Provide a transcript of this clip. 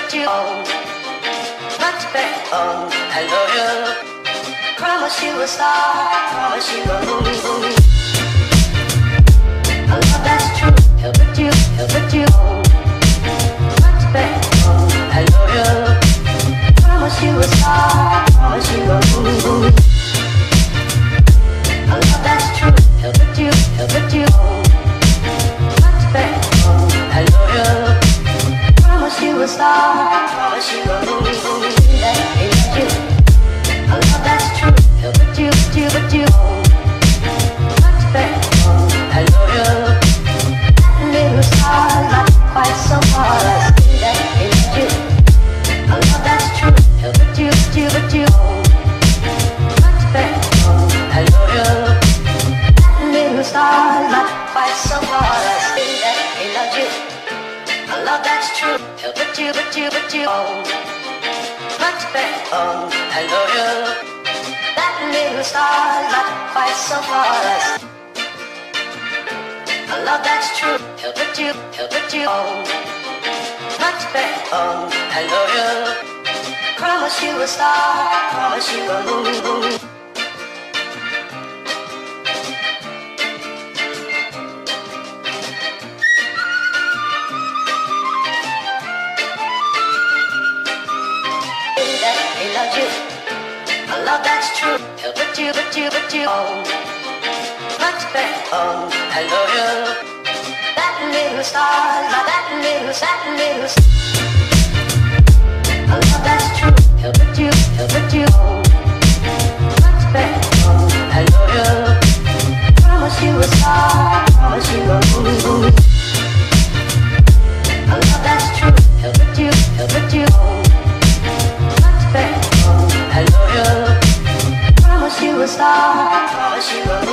but you own. Much better, I love you. Promise you a star, promise you a moon. I love that's true, but you own. Much better, I love you. Promise you a star, promise you a moon. I love that's true, but you own. Much better, I love you. Promise you a star, promise you a moon. That ain't you. I love that's true, but you own. Much better, I love you. That little star, not quite so far. That ain't you. I love that's true, but you own. Much better, I love you. That little star, not quite so far. That ain't you. I love that's true, but you own. Much better, I love you. That little star, not quite so far. I love that's true, but you own. Much better, I love you. Promise you a star, promise you a moon. I love that's true, but you own. Much better, I love you. That little star, now that little. I love that's true, but you own. Much better, I love you. Promise you a star, promise you a moon. I love that's true, but you own. Much better, I love you. Promise you a star, promise you a